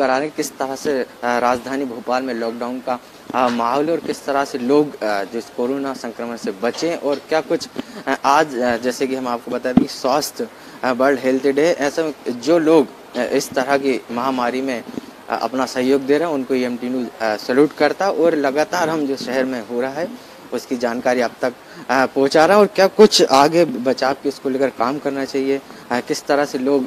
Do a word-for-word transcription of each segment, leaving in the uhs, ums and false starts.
करा रहे हैं किस तरह से राजधानी भोपाल में लॉकडाउन का माहौल और किस तरह से लोग जो इस कोरोना संक्रमण से बचें और क्या कुछ आज जैसे कि हम आपको बता दें कि स्वास्थ्य वर्ल्ड हेल्थ डे, ऐसे में जो लोग इस तरह की महामारी में अपना सहयोग दे रहे हैं उनको एम टी न्यूज़ सैल्यूट करता और लगातार हम जो शहर में हो रहा है उसकी जानकारी आप तक पहुंचा रहा है और क्या कुछ आगे बचाव के इसको लेकर काम करना चाहिए, किस तरह से लोग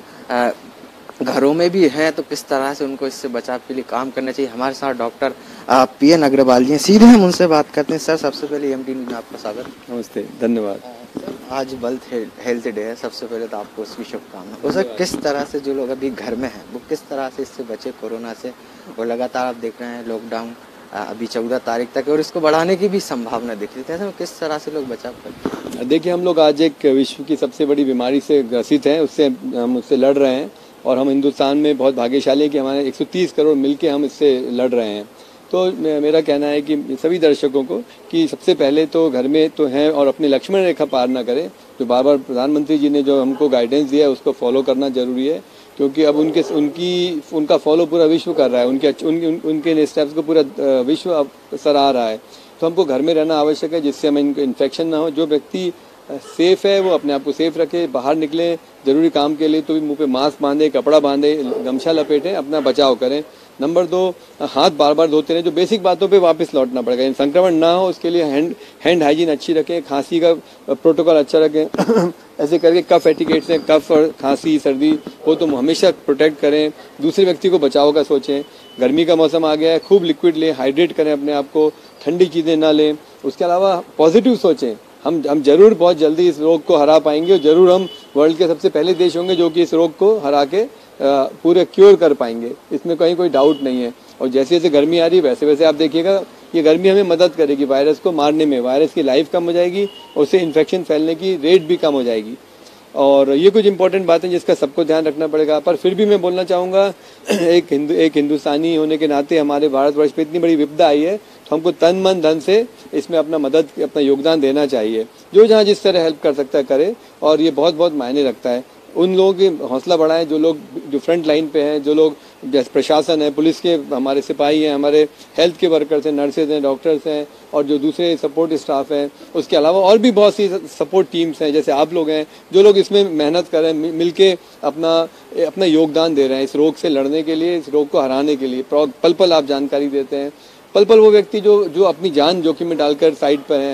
घरों में भी हैं तो किस तरह से उनको इससे बचाव के लिए काम करना चाहिए। हमारे साथ doctor P N Agarwal ji हैं, सीधे हम उनसे बात करते हैं। सर, सबसे पहले एम टी न्यूज़ में आपका स्वागत। नमस्ते, धन्यवाद। सर, आज वर्ल्ड हेल्थ डे है, सबसे पहले तो आपको उसकी शुभकामनाएं। तो सर, किस तरह से जो लोग अभी घर में हैं वो किस तरह से इससे बचे कोरोना से, और लगातार आप देख रहे हैं लॉकडाउन अभी चौदह तारीख तक है और इसको बढ़ाने की भी संभावना दिख रही है, तो किस तरह से लोग बचाव करते हैं? देखिए, हम लोग आज एक विश्व की सबसे बड़ी बीमारी से ग्रसित हैं, उससे हम उससे लड़ रहे हैं और हम हिंदुस्तान में बहुत भाग्यशाली हैं कि हमारे एक सौ तीस करोड़ मिलके हम इससे लड़ रहे हैं। तो मेरा कहना है कि सभी दर्शकों को कि सबसे पहले तो घर में तो हैं और अपनी लक्ष्मण रेखा पार ना करें। जो बार बार प्रधानमंत्री जी ने जो हमको गाइडेंस दिया है उसको फॉलो करना जरूरी है, क्योंकि अब उनके उनकी उनका फॉलो पूरा विश्व कर रहा है, उनके उन, उन, उनके स्टेप्स को पूरा विश्व अब सराह रहा है। तो हमको घर में रहना आवश्यक है जिससे हमें इनको इन्फेक्शन ना हो। जो व्यक्ति सेफ है वो अपने आप को सेफ रखे, बाहर निकले जरूरी काम के लिए तो भी मुंह पे मास्क बांधे, कपड़ा बांधे, गमछा लपेटें, अपना बचाव करें। नंबर दो, हाथ बार बार धोते रहें। जो बेसिक बातों पे वापस लौटना पड़ेगा, संक्रमण ना हो उसके लिए हैंड हैंड हाइजीन अच्छी रखें, खांसी का प्रोटोकॉल अच्छा रखें ऐसे करके कफ एटिकेट से कफ और खांसी सर्दी हो तो हमेशा प्रोटेक्ट करें। दूसरे व्यक्ति को बचाव का सोचें। गर्मी का मौसम आ गया है, खूब लिक्विड लें, हाइड्रेट करें अपने आप को, ठंडी चीज़ें ना लें। उसके अलावा पॉजिटिव सोचें, हम हम जरूर बहुत जल्दी इस रोग को हरा पाएंगे और जरूर हम वर्ल्ड के सबसे पहले देश होंगे जो कि इस रोग को हरा के पूरे क्योर कर पाएंगे, इसमें कहीं कोई डाउट नहीं है। और जैसे जैसे गर्मी आ रही है वैसे वैसे आप देखिएगा ये गर्मी हमें मदद करेगी वायरस को मारने में, वायरस की लाइफ कम हो जाएगी और उससे इन्फेक्शन फैलने की रेट भी कम हो जाएगी। और ये कुछ इंपॉर्टेंट बातें जिसका सबको ध्यान रखना पड़ेगा। पर फिर भी मैं बोलना चाहूँगा, एक हिंदू एक हिंदुस्तानी होने के नाते हमारे भारतवर्ष पे इतनी बड़ी विपदा आई है तो हमको तन मन धन से इसमें अपना मदद अपना योगदान देना चाहिए। जो जहाँ जिस तरह हेल्प कर सकता है करे, और ये बहुत बहुत मायने रखता है। उन लोगों की हौसला बढ़ाएं जो लोग जो फ्रंट लाइन पे हैं, जो लोग जैसे प्रशासन है, पुलिस के हमारे सिपाही हैं, हमारे हेल्थ के वर्कर्स हैं, नर्सेज हैं, डॉक्टर्स हैं और जो दूसरे सपोर्ट स्टाफ हैं। उसके अलावा और भी बहुत सी सपोर्ट टीम्स हैं जैसे आप लोग हैं, जो लोग इसमें मेहनत कर रहे हैं, मिलके अपना अपना योगदान दे रहे हैं इस रोग से लड़ने के लिए, इस रोग को हराने के लिए। पल पल आप जानकारी देते हैं, पल पल वो व्यक्ति जो जो अपनी जान जोखिम में डालकर साइड पर हैं।